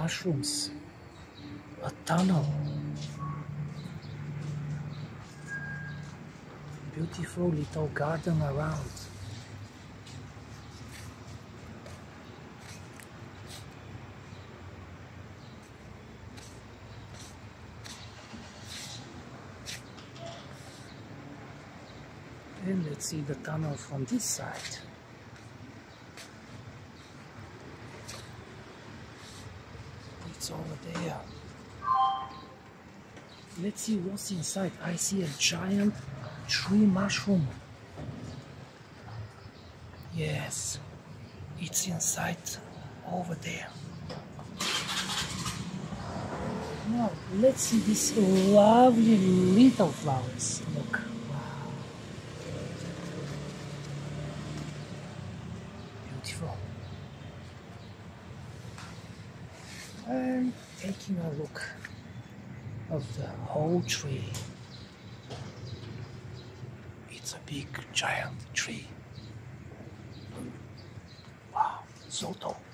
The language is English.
mushrooms, a tunnel, beautiful little garden around. And let's see the tunnel from this side. It's over there. Let's see what's inside. I see a giant tree mushroom. Yes, it's inside over there. Now let's see these lovely little flowers. Look. Wow. Beautiful. And taking a look of the whole tree. It's a big giant tree. Wow, so tall.